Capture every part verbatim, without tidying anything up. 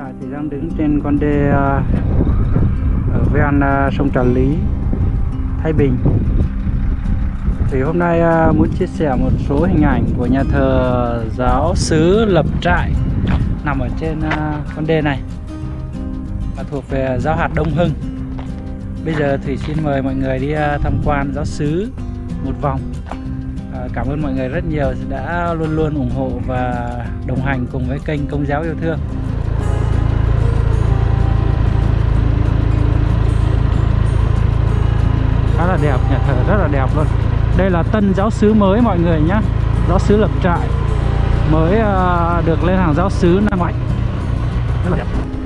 tại thì đang đứng trên con đê ở ven sông Trà Lý, Thái Bình. Thì hôm nay muốn chia sẻ một số hình ảnh của nhà thờ giáo xứ Lập Trại nằm ở trên con đê này và thuộc về giáo hạt Đông Hưng. Bây giờ thì xin mời mọi người đi tham quan giáo xứ một vòng. Cảm ơn mọi người rất nhiều đã luôn luôn ủng hộ và đồng hành cùng với kênh Công giáo yêu thương. Khá là đẹp, nhà thờ rất là đẹp luôn. Đây là tân giáo xứ mới mọi người nhé, giáo xứ Lập Trại mới uh, được lên hàng giáo xứ năm ngoái. Rất là đẹp.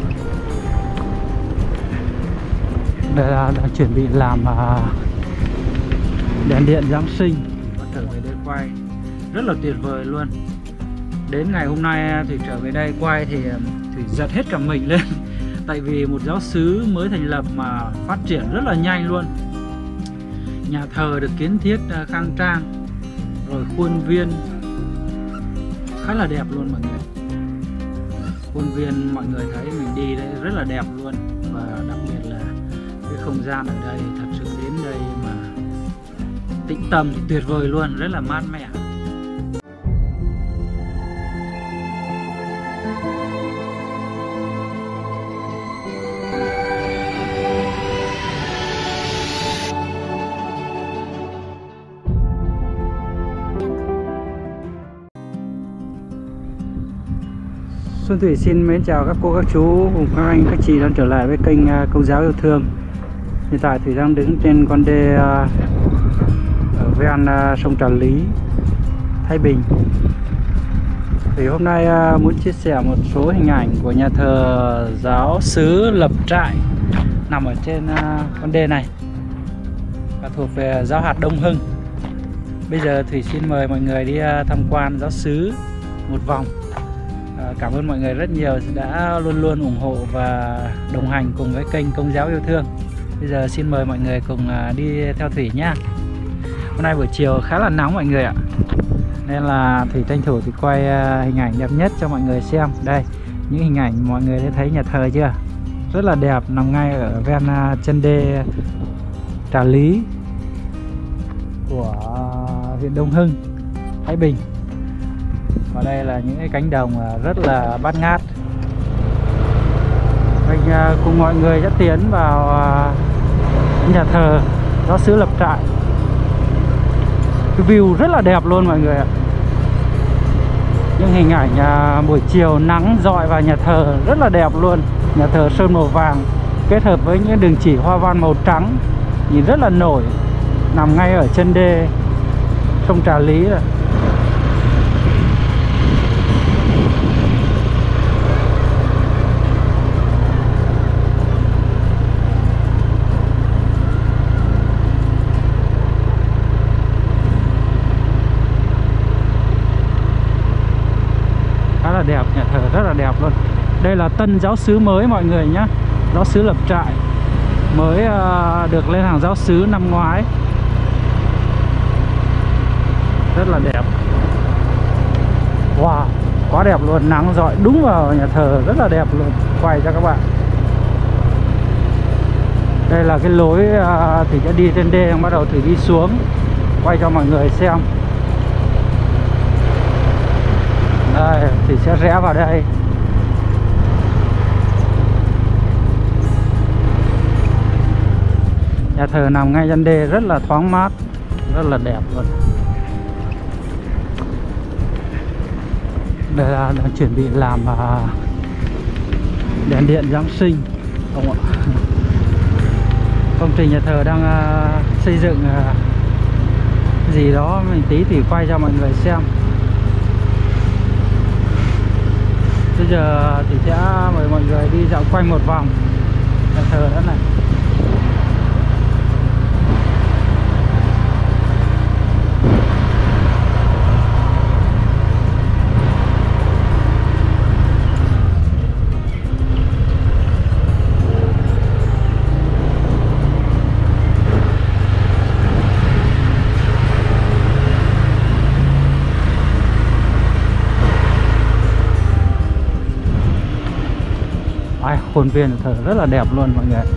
Đây là đang chuẩn bị làm uh, đèn điện Giáng sinh. Trở về đây quay rất là tuyệt vời luôn. Đến ngày hôm nay thì trở về đây quay thì thì giật hết cả mình lên. Tại vì một giáo xứ mới thành lập mà phát triển rất là nhanh luôn. Nhà thờ được kiến thiết khang trang, rồi khuôn viên khá là đẹp luôn mọi người. Khuôn viên mọi người thấy mình đi đây rất là đẹp luôn. Và đặc biệt là cái không gian ở đây, thật sự đến đây mà tĩnh tâm thì tuyệt vời luôn, rất là mát mẻ. Xuân Thủy xin mến chào các cô, các chú cùng các anh, các chị đang trở lại với kênh Công giáo yêu thương. Hiện tại Thủy đang đứng trên con đê ở ven sông Trà Lý, Thái Bình. Thì hôm nay muốn chia sẻ một số hình ảnh của nhà thờ giáo xứ Lập Trại nằm ở trên con đê này và thuộc về giáo hạt Đông Hưng. Bây giờ thì xin mời mọi người đi tham quan giáo xứ một vòng. Cảm ơn mọi người rất nhiều đã luôn luôn ủng hộ và đồng hành cùng với kênh Công giáo yêu thương. Bây giờ xin mời mọi người cùng đi theo Thủy nhá. Hôm nay buổi chiều khá là nóng mọi người ạ, nên là Thủy tranh thủ thì quay hình ảnh đẹp nhất cho mọi người xem. Đây, những hình ảnh mọi người đã thấy nhà thờ chưa? Rất là đẹp, nằm ngay ở ven chân đê Trà Lý của huyện Đông Hưng, Thái Bình. Và đây là những cái cánh đồng rất là bát ngát. Mình cùng mọi người sẽ tiến vào nhà thờ giáo xứ Lập Trại. Cái view rất là đẹp luôn mọi người ạ. Những hình ảnh buổi chiều nắng rọi vào nhà thờ rất là đẹp luôn. Nhà thờ sơn màu vàng kết hợp với những đường chỉ hoa văn màu trắng, nhìn rất là nổi, nằm ngay ở chân đê sông Trà Lý rồi. Rất là đẹp, nhà thờ rất là đẹp luôn. Đây là tân giáo xứ mới mọi người nhé, giáo xứ Lập Trại mới uh, được lên hàng giáo xứ năm ngoái. Rất là đẹp. Wow, quá đẹp luôn, nắng rọi đúng vào nhà thờ, rất là đẹp luôn. Quay cho các bạn. Đây là cái lối uh, thì sẽ đi trên đê, bắt đầu thì đi xuống, quay cho mọi người xem. Đây, thì sẽ rẽ vào đây. Nhà thờ nằm ngay chân đê, rất là thoáng mát, rất là đẹp luôn. Đây là đang chuẩn bị làm uh, đèn điện Giáng sinh, không ạ? Công trình nhà thờ đang uh, xây dựng uh, gì đó, mình tí thì quay cho mọi người xem. Bây giờ thì sẽ mời mọi người đi dạo quanh một vòng nhà thờ đó này. Ai, khuôn viên nhà thờ rất là đẹp luôn mọi người.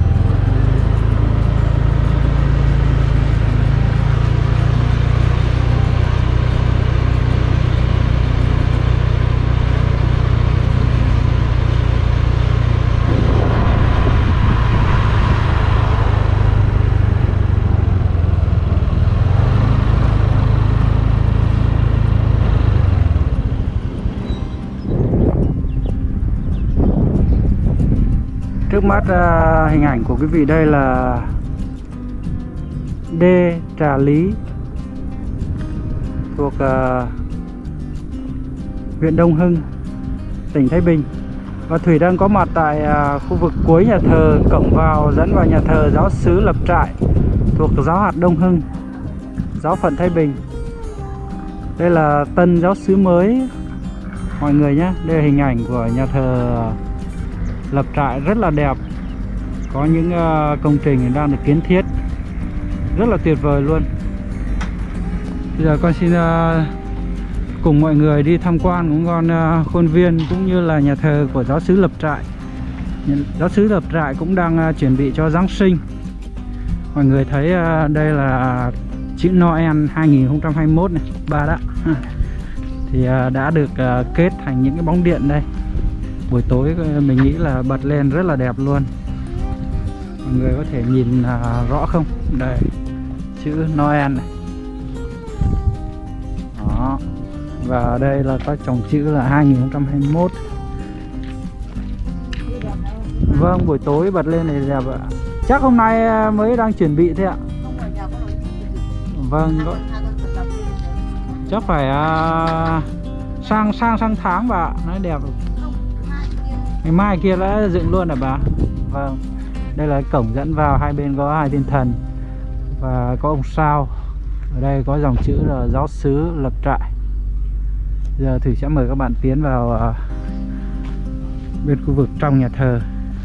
Trước mắt uh, hình ảnh của quý vị đây là đê Trà Lý thuộc uh, huyện Đông Hưng, tỉnh Thái Bình. Và Thủy đang có mặt tại uh, khu vực cuối nhà thờ, cổng vào dẫn vào nhà thờ giáo xứ Lập Trại thuộc giáo hạt Đông Hưng, giáo phận Thái Bình. Đây là tân giáo xứ mới mọi người nhé. Đây là hình ảnh của nhà thờ Lập Trại rất là đẹp. Có những uh, công trình đang được kiến thiết rất là tuyệt vời luôn. Bây giờ con xin uh, cùng mọi người đi tham quan cũng con uh, khuôn viên cũng như là nhà thờ của giáo xứ Lập Trại. Giáo xứ Lập Trại cũng đang uh, chuẩn bị cho Giáng sinh. Mọi người thấy uh, đây là chữ Noel hai nghìn không trăm hai mươi mốt này, ba đó. Thì uh, đã được uh, kết thành những cái bóng điện đây. Buổi tối mình nghĩ là bật lên rất là đẹp luôn. Mọi người có thể nhìn uh, rõ không? Đây, chữ Noel này. Đó. Và ở đây là có chồng chữ là hai nghìn không trăm hai mươi mốt. Vâng, buổi tối bật lên này đẹp ạ. Chắc hôm nay mới đang chuẩn bị thế ạ? Vâng, có... chắc phải uh, sang sang sang tháng bà ạ, nói đẹp. Ngày mai kia đã dựng luôn hả bà? Vâng. Đây là cổng dẫn vào, hai bên có hai thiên thần và có ông sao. Ở đây có dòng chữ là giáo xứ Lập Trại. Giờ Thủy sẽ mời các bạn tiến vào uh, bên khu vực trong nhà thờ.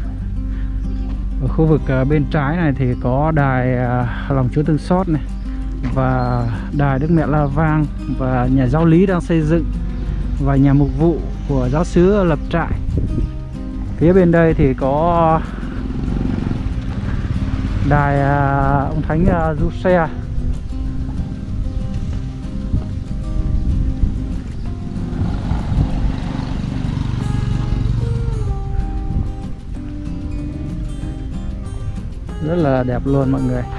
Ở khu vực uh, bên trái này thì có đài uh, lòng Chúa Thương Xót này, và đài Đức Mẹ La Vang, và nhà giáo lý đang xây dựng, và nhà mục vụ của giáo xứ Lập Trại. Phía bên đây thì có đài uh, ông Thánh uh, Du Xe. Rất là đẹp luôn mọi người.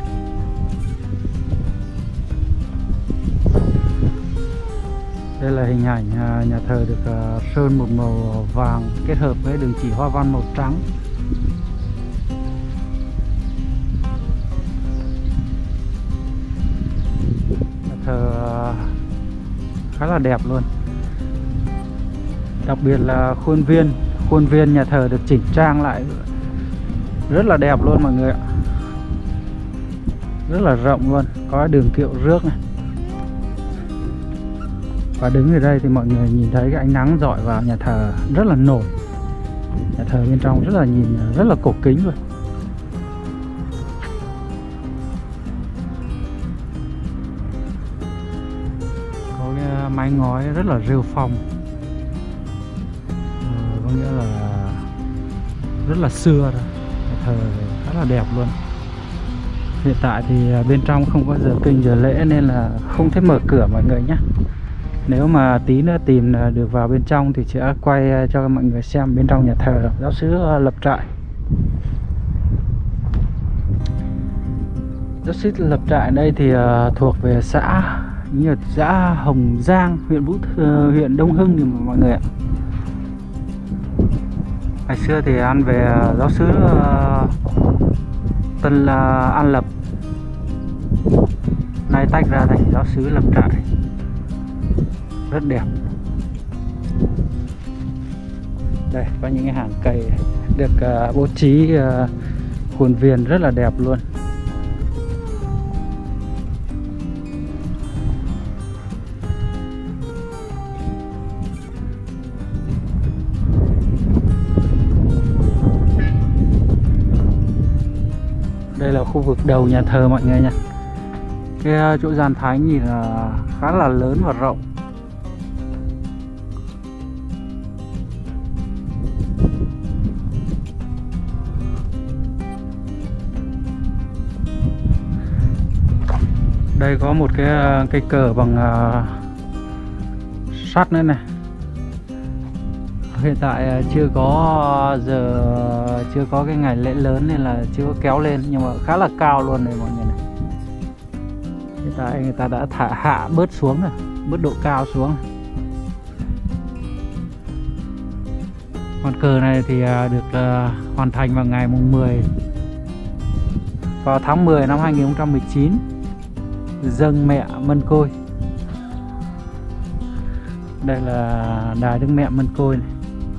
Đây là hình ảnh uh, nhà thờ được uh, sơn một màu vàng kết hợp với đường chỉ hoa văn màu trắng. Nhà thờ uh, khá là đẹp luôn. Đặc biệt là khuôn viên, khuôn viên nhà thờ được chỉnh trang lại rất là đẹp luôn mọi người ạ. Rất là rộng luôn, có đường kiệu rước này. Và đứng ở đây thì mọi người nhìn thấy cái ánh nắng rọi vào nhà thờ rất là nổi. Nhà thờ bên trong rất là nhìn rất là cổ kính luôn. Có cái mái ngói rất là rêu phong, ừ, có nghĩa là rất là xưa rồi. Nhà thờ khá là đẹp luôn. Hiện tại thì bên trong không có giờ kinh giờ lễ nên là không thể mở cửa mọi người nhé. Nếu mà tí nữa tìm được vào bên trong thì sẽ quay cho mọi người xem bên trong nhà thờ giáo xứ Lập Trại. Giáo xứ Lập Trại đây thì thuộc về xã như xã Hồng Giang, huyện Vũ Thư, huyện Đông Hưng thì mọi người ạ. Ngày xưa thì ăn về giáo xứ Tân là An Lập, nay tách ra thành giáo xứ Lập Trại. Rất đẹp. Đây có những cái hàng cây được uh, bố trí uh, khuôn viên rất là đẹp luôn. Đây là khu vực đầu nhà thờ mọi người nha. Cái chỗ gian thánh nhìn là khá là lớn và rộng. Đây có một cái cây cờ bằng uh, sắt nữa này. Hiện tại chưa có giờ chưa có cái ngày lễ lớn nên là chưa có kéo lên, nhưng mà khá là cao luôn này mọi người này. Hiện tại người ta đã thả hạ bớt xuống rồi, bớt độ cao xuống. Con cờ này thì được uh, hoàn thành vào ngày mùng mười vào tháng mười năm hai nghìn không trăm mười chín, dâng mẹ Mân Côi. Đây là đài Đức Mẹ Mân Côi này.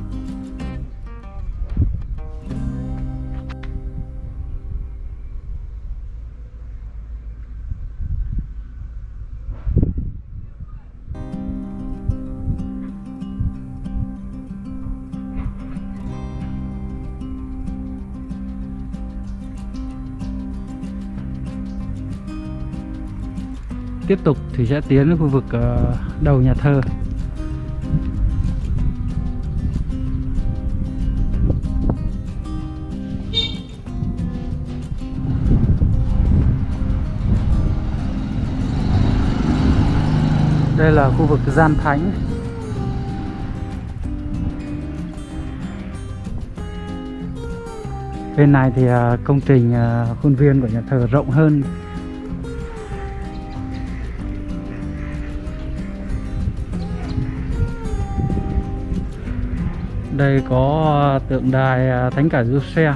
Tiếp tục thì sẽ tiến đến khu vực uh, đầu nhà thờ. Đây là khu vực gian thánh. Bên này thì uh, công trình uh, khuôn viên của nhà thờ rộng hơn. Đây có tượng đài Thánh Cả Giuse.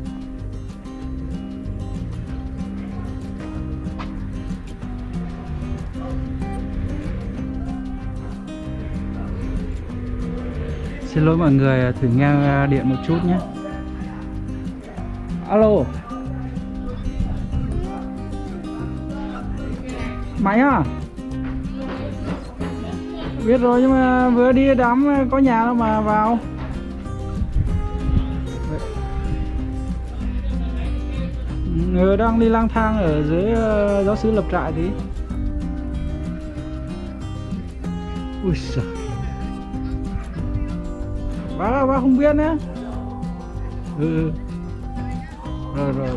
Xin lỗi mọi người, thử nghe điện một chút nhé. Alo. Máy à? Biết rồi, nhưng mà vừa đi đám có nhà đâu mà vào. Người đang đi lang thang ở dưới uh, giáo xứ lập trại tí. Ui giời. Bác, bác không biết nữa. Ừ. Rồi rồi.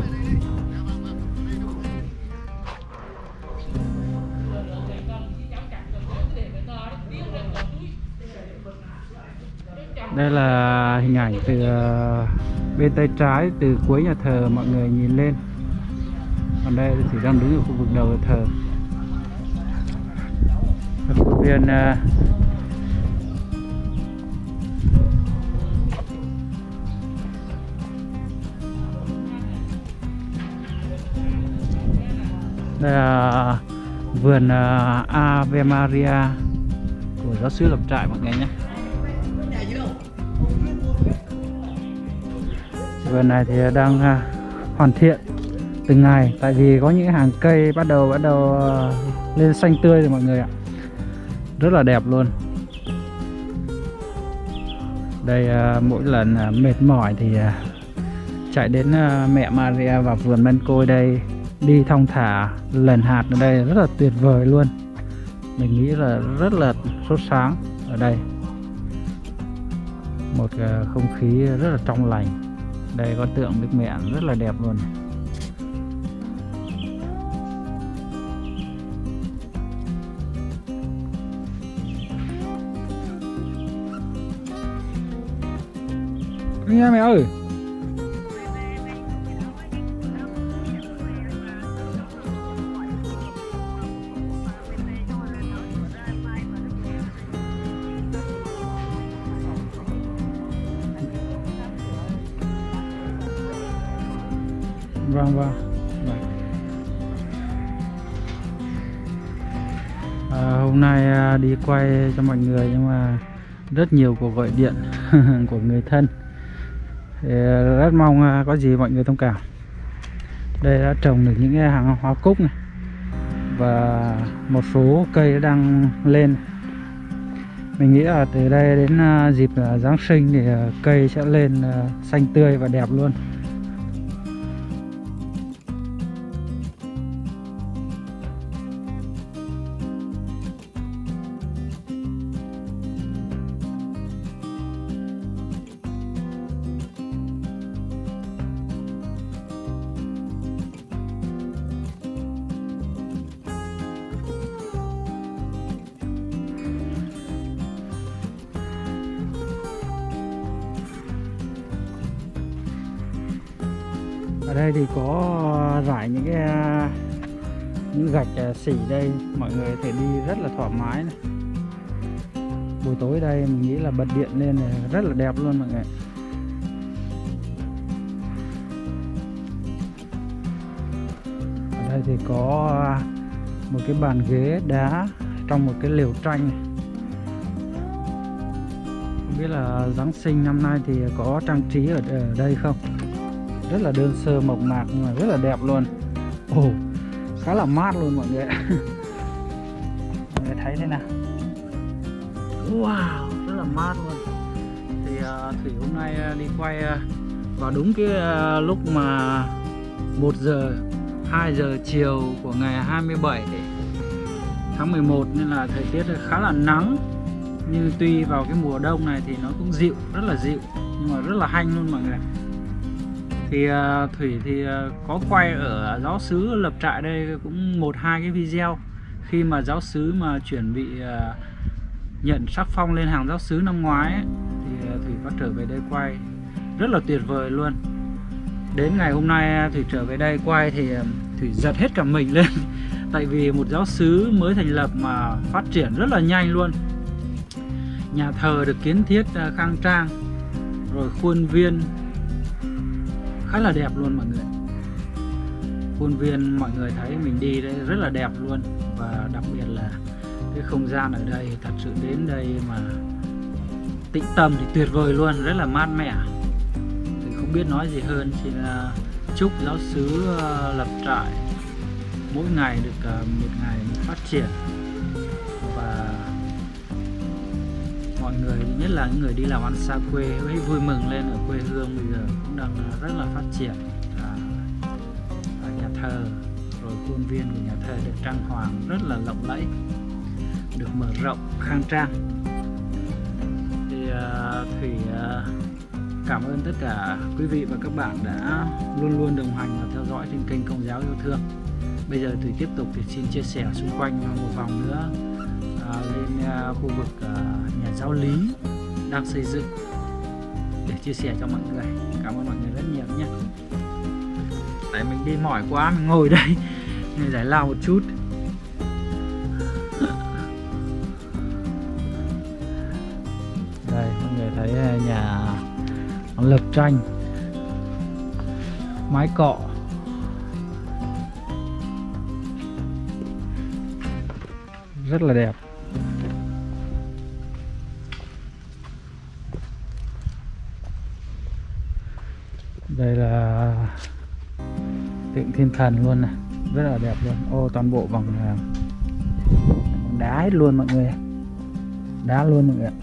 Đây là hình ảnh từ uh, bên tay trái, từ cuối nhà thờ mọi người nhìn lên. Còn đây thì đang đứng ở khu vực đầu thờ. Khuôn viên uh, đây là vườn uh, Ave Maria của giáo xứ lập trại mọi người nhé. Vườn này thì đang uh, hoàn thiện từng ngày, tại vì có những hàng cây bắt đầu bắt đầu uh, lên xanh tươi rồi mọi người ạ, rất là đẹp luôn. Đây uh, mỗi lần uh, mệt mỏi thì uh, chạy đến uh, mẹ Maria và vườn Mân Côi đây, đi thong thả lần hạt ở đây rất là tuyệt vời luôn. Mình nghĩ là rất là sốt sáng ở đây, một uh, không khí rất là trong lành. Đây có tượng Đức Mẹ rất là đẹp luôn. Nghe mẹ ơi. Vâng vâng. À, hôm nay à, đi quay cho mọi người nhưng mà rất nhiều cuộc gọi điện của người thân. Thì rất mong à, có gì mọi người thông cảm. Đây đã trồng được những cái hàng hoa cúc này và một số cây đang lên. Mình nghĩ là từ đây đến à, dịp à, Giáng sinh thì à, cây sẽ lên à, xanh tươi và đẹp luôn. Ở đây thì có rải những cái những gạch xỉ đây, mọi người có thể đi rất là thoải mái này. Buổi tối đây mình nghĩ là bật điện lên này rất là đẹp luôn mọi người. Ở đây thì có một cái bàn ghế đá trong một cái lều tranh này. Không biết là Giáng sinh năm nay thì có trang trí ở, ở đây không? Rất là đơn sơ mộc mạc nhưng mà rất là đẹp luôn. Ồ, oh, khá là mát luôn mọi người. Mọi người thấy thế nào? Wow, rất là mát luôn. Thì uh, Thủy hôm nay uh, đi quay uh, vào đúng cái uh, lúc mà một giờ, hai giờ chiều của ngày hai mươi bảy tháng mười một, nên là thời tiết khá là nắng. Như tuy vào cái mùa đông này thì nó cũng dịu, rất là dịu, nhưng mà rất là hanh luôn mọi người. Thì uh, Thủy thì uh, có quay ở giáo xứ lập trại đây cũng một hai cái video khi mà giáo xứ mà chuẩn bị uh, nhận sắc phong lên hàng giáo xứ năm ngoái ấy, thì uh, Thủy có trở về đây quay rất là tuyệt vời luôn. Đến ngày hôm nay Thủy trở về đây quay thì uh, Thủy giật hết cả mình lên. Tại vì một giáo xứ mới thành lập mà phát triển rất là nhanh luôn. Nhà thờ được kiến thiết uh, khang trang, rồi khuôn viên khá là đẹp luôn mọi người. Khuôn viên mọi người thấy mình đi đây rất là đẹp luôn. Và đặc biệt là cái không gian ở đây, thật sự đến đây mà tĩnh tâm thì tuyệt vời luôn, rất là mát mẻ. Thì không biết nói gì hơn, chỉ là chúc giáo xứ lập trại mỗi ngày được một ngày phát triển. Và mọi người, nhất là những người đi làm ăn xa quê, hãy vui mừng lên ở quê hương bây giờ cũng đang rất là phát triển. À, nhà thờ, rồi khuôn viên của nhà thờ được trang hoàng rất là lộng lẫy, được mở rộng khang trang. Thì uh, Thủy uh, cảm ơn tất cả quý vị và các bạn đã luôn luôn đồng hành và theo dõi trên kênh Công Giáo Yêu Thương. Bây giờ Thủy tiếp tục thì xin chia sẻ xung quanh một vòng nữa uh, lên uh, khu vực uh, nhà giáo lý đang xây dựng để chia sẻ cho mọi người. Cảm ơn mọi người rất nhiều nhé. Tại mình đi mỏi quá, mình ngồi đây để giải lao một chút. Đây mọi người thấy nhà lập tranh, mái cọ, rất là đẹp. Đây là tượng thiên thần luôn này, rất là đẹp luôn. Ô, toàn bộ bằng đá hết luôn mọi người, đá luôn mọi người,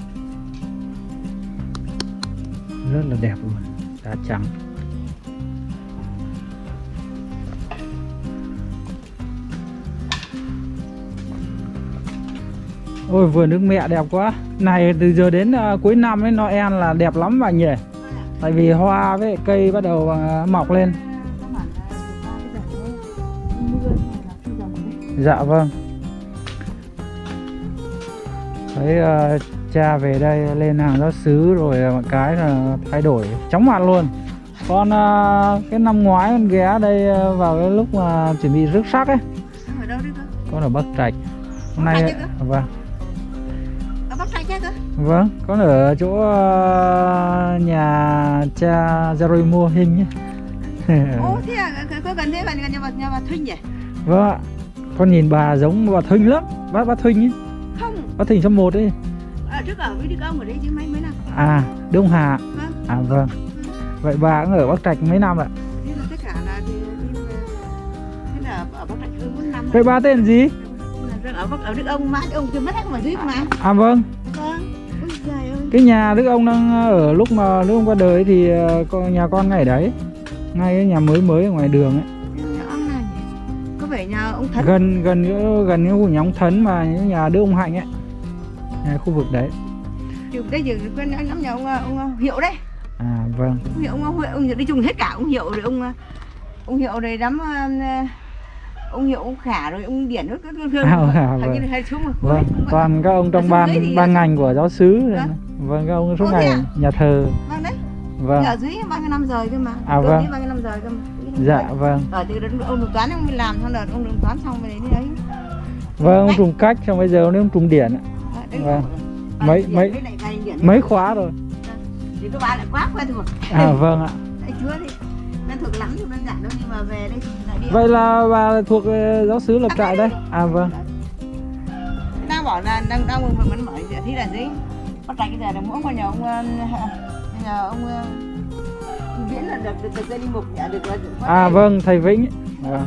rất là đẹp luôn, đá trắng. Ôi, vườn nước mẹ đẹp quá. Này từ giờ đến uh, cuối năm ấy, Noel là đẹp lắm bạn nhỉ. Tại vì hoa với cây bắt đầu uh, mọc lên. Dạ vâng. Thấy uh, cha về đây lên hàng giáo xứ rồi một cái là thay đổi chóng mặt luôn. Con uh, cái năm ngoái con ghé đây uh, vào cái lúc mà chuẩn bị rước sắc ấy. Ở đâu đấy cơ? Con ở Bắc Trạch. Hôm nay vâng. Ở Bắc Trạch chứ cơ? Vâng, con ở chỗ uh, nhà cha Jerry mua hình ấy. Ồ, thế à, có gần thế gần nhà bà, nhà bà Thinh vậy? Vâng ạ. Con nhìn bà giống bà Thinh lắm, bác bác Thinh ấy. Không. Bác Thinh số một ấy. À, trước ở với Đức ông ở đây chứ mấy mấy năm. À, Đức ông Hà. Vâng. À vâng. Vậy bà cũng ở Bắc Trạch mấy năm ạ? Thế là tất cả là đi, đi thế là ở Bắc Trạch hơn bốn năm. Vậy bà tên gì? Ở Bắc ở Đức ông mà ông chưa mất hết mà dưới mà. À vâng. Vâng. Ôi trời ơi. Cái nhà Đức ông đang ở lúc mà Đức ông qua đời thì con nhà con ngay đấy. Ngay cái nhà mới mới ở ngoài đường ấy. Nhà ông này nhỉ? Có vẻ nhà ông Thấn. Gần gần gần cái khu nhà ông Thấn mà những nhà Đức ông Hạnh ấy. Nhà khu vực đấy. Chứ đây giờ quen ngắm nhà ông ông Hiệu đấy. À vâng. Ông Hiệu ông ông, ông đi chung hết cả ông Hiệu rồi ông ông Hiệu rồi đám ông Hiệu ông Khả rồi ông Điển nó cứ thương. À, à, vâng. Như xuống mà Vâng, toàn các ông trong ban thì... ban ngành của giáo xứ. Vâng, vâng các ông suốt ngày à? nhà thờ. Vâng đấy. Vâng. Ở dưới bao nhiêu năm rồi cơ mà. À vâng. Bao nhiêu năm rồi cơ mà. Dạ vâng. Ở từ đó ông Trùng Toán ông mới làm xong đợt ông Trùng Toán xong rồi đến đấy. Vâng, ông trùng cách xong bây giờ ông trùng điển ạ. Vâng. Mấy mấy mấy khóa rồi. Thì các bạn lại quá quen thuộc. À vâng ạ. Đấy chúa thì quen thuộc lắm nhưng đơn giản đâu, nhưng mà về đây thì lại đi. Vậy là bà thuộc giáo xứ Lập Trại đây. À vâng. Đang bảo là đang đang mừng vẫn mở giờ thi là gì? Bắt tay cái giờ là mỗi con nhà ông nhà ông Viễn là được được được đi mục nhà được là à vâng, thầy Vĩnh. Vâng.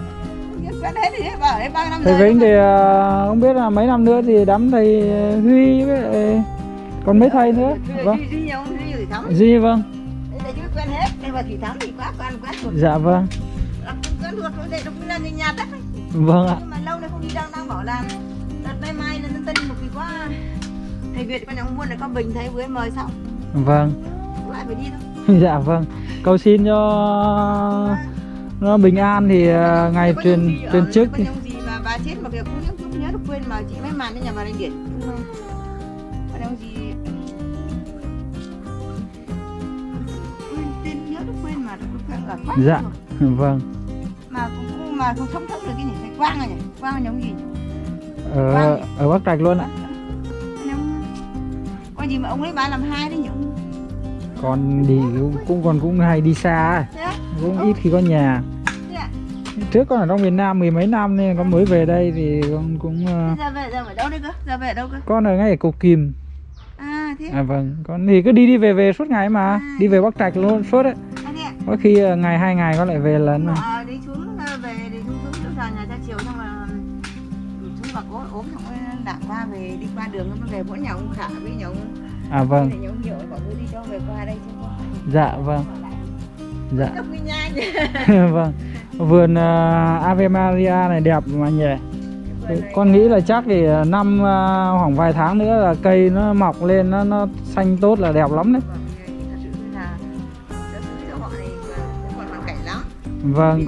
Thầy Vĩnh thì uh, không biết là mấy năm nữa thì đám thầy Huy với còn mấy thầy nữa. Vâng. Duy vâng. Quen hết, đây mà Thủy Thắng thì quá quen quen thuộc. Dạ vâng. Quen thuộc rồi, đây cũng là người nhà đất ấy. Vâng ạ. Nhưng mà lâu nay không đi đang đang bảo là đợt nay mai là dân tân một kỳ quá. Thầy Việt con nhà ông Buôn là có Bình thấy với mời xong. Vâng. Lại phải đi thôi. Dạ vâng. Cầu xin cho nó bình an thì uh, ngày truyền truyền chức thì. Gì mà bà chết mà việc cũng không nhớ được quên mà chị mấy màn đến nhà bà Đình Điển. Con ông gì tên nhớ được quên mà ở Quang. Dạ. Vâng. Mà cũng mà không thông thông được cái gì, thầy Quang rồi nhỉ? Quang là giống gì? Ở Quang ở Bắc Trạch luôn ạ. Con gì mà ông ấy ba làm hai đấy nhỉ? Con đi cũng còn cũng hay đi xa, cũng ít khi có nhà. Trước con ở trong miền Nam mười mấy năm nên con mới về đây thì con cũng. Giờ về giờ ở đâu đây cơ? Giờ về ở đâu cơ? Con ở ngay ở Cục Kìm. À thế. À vâng, con thì cứ đi đi về về suốt ngày mà, à, đi về Bắc Trạch luôn suốt đấy. À, có khi ngày hai ngày con lại về lần mà. À, đi xuống về đi xuống xuống xuống giờ nhà ra chiều xong mà xuống bạc ốm ốm xong rồi đạp qua về đi qua đường nó về mỗi nhà ông Khả với nhà ông. À vâng. Nhà ông Hiệu bảo tôi đi cho về qua đây chứ con. Dạ vâng. Dạ. Vâng. Vườn uh, Ave Maria này đẹp mà nhỉ. Con nghĩ là chắc thì năm uh, khoảng vài tháng nữa là cây nó mọc lên nó nó xanh tốt là đẹp lắm đấy. Vâng.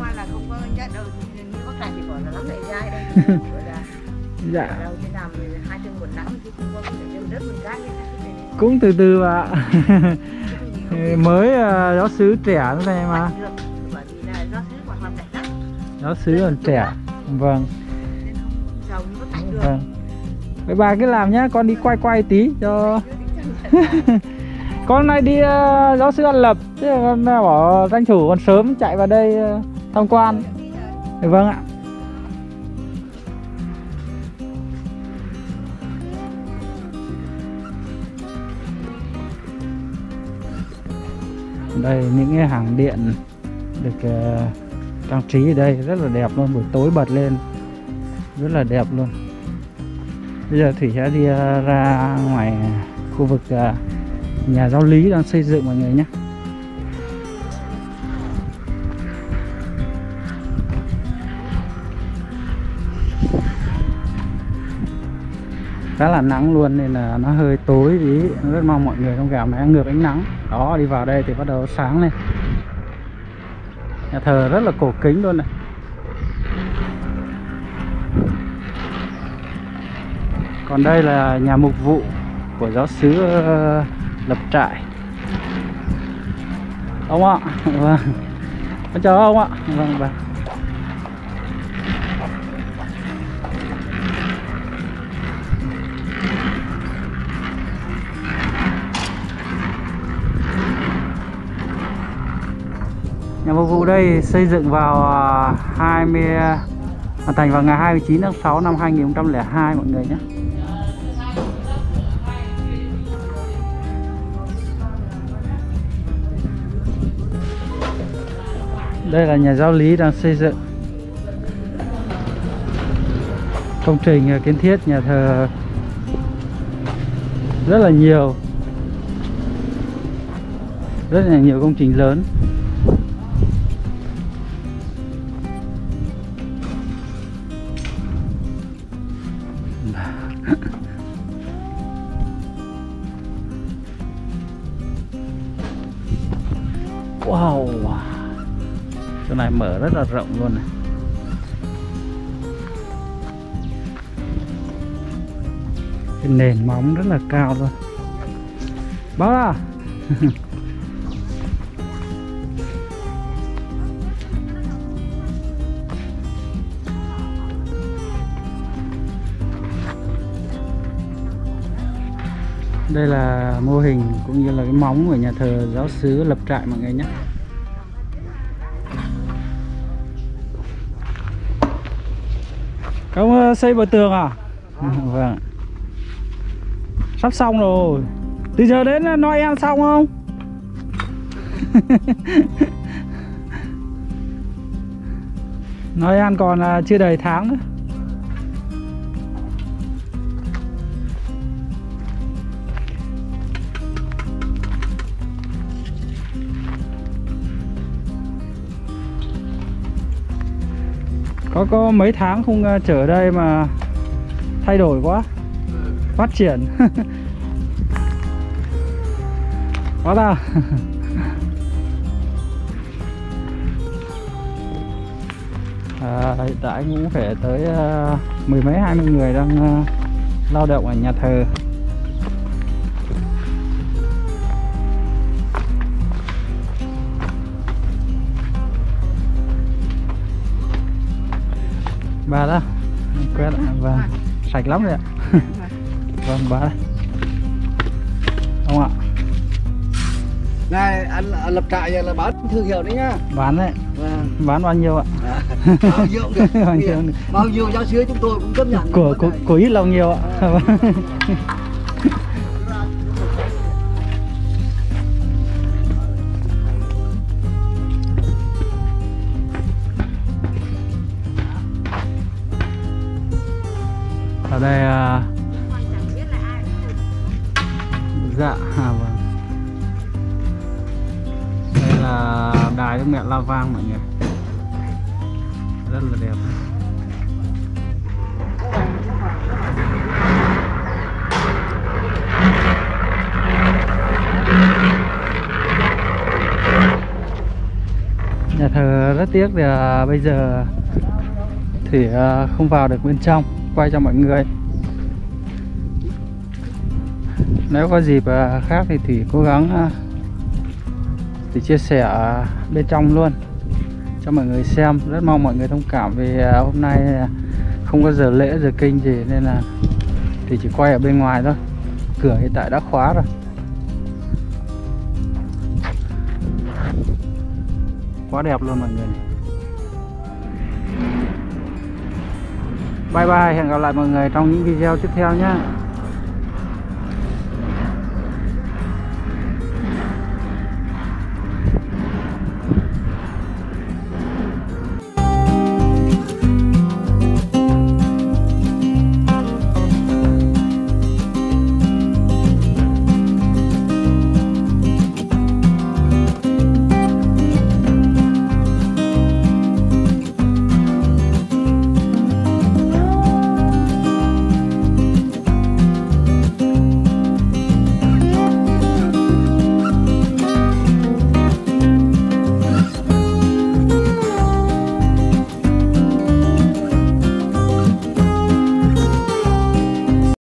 Dạ. Cũng từ từ ạ. Mới uh, giáo xứ trẻ thế này mà. Giáo xứ còn trẻ. Vâng. Vâng. Vậy bà cứ làm nhá, con đi quay quay tí cho. Con này đi uh, giáo sư An Lập, chứ con uh, bảo tranh thủ còn sớm chạy vào đây uh, tham quan. Thì vâng ạ. Đây những cái hàng điện được uh, trang trí ở đây rất là đẹp luôn, buổi tối bật lên rất là đẹp luôn. Bây giờ Thủy sẽ đi uh, ra ngoài khu vực uh, nhà giáo lý đang xây dựng mọi người nhé. Khá là nắng luôn nên là nó hơi tối tí. Rất mong mọi người thông cảm này, ngược ánh nắng. Đó, đi vào đây thì bắt đầu sáng lên. Nhà thờ rất là cổ kính luôn này. Còn đây là nhà mục vụ của giáo xứ uh, Lập Trại. Ông ạ. Vâng. Con chào ông ạ. Vâng vâng. Nhà mục vụ đây xây dựng vào hai mươi hoàn thành vào ngày hai mươi chín tháng sáu năm hai nghìn không trăm lẻ hai mọi người nhé. Đây là nhà giáo lý đang xây dựng. Công trình kiến thiết nhà thờ rất là nhiều. Rất là nhiều công trình lớn. Wow. Chỗ này mở rất là rộng luôn này. Cái nền móng rất là cao luôn. Bác à. Đây là mô hình cũng như là cái móng của nhà thờ giáo xứ Lập Trại mọi người nhé. Ông xây bờ tường à? Vâng. Sắp xong rồi. Từ giờ đến Noel xong không? Noel còn chưa đầy tháng nữa. Có có mấy tháng không trở ở đây mà thay đổi quá, phát triển. Quá ta. À, hiện tại cũng phải tới uh, mười mấy hai mươi người đang uh, lao động ở nhà thờ. Bà đó quét vâng, sạch lắm rồi ạ. Vâng bà đây. Ông ạ. Này anh, anh Lập Trại là bán thương hiệu đấy nhá. Bán đấy. Vâng. Bán bao nhiêu ạ? À, bao nhiêu được. bao nhiêu được. Bao nhiêu giáo sứ chúng tôi cũng chấp nhận. Của của, của ít lòng nhiều ạ. À. Ở đây à... dạ à, vâng. Đây là đài Đức Mẹ La Vang mọi người, rất là đẹp. Nhà thờ rất tiếc thì à, bây giờ thì à, không vào được bên trong quay cho mọi người. Nếu có dịp à, khác thì Thủy cố gắng à, thì chia sẻ bên trong luôn cho mọi người xem. Rất mong mọi người thông cảm vì à, hôm nay không có giờ lễ giờ kinh gì nên là thì chỉ quay ở bên ngoài thôi. Cửa hiện tại đã khóa rồi. Quá đẹp luôn mọi người. Bye bye, hẹn gặp lại mọi người trong những video tiếp theo nhé.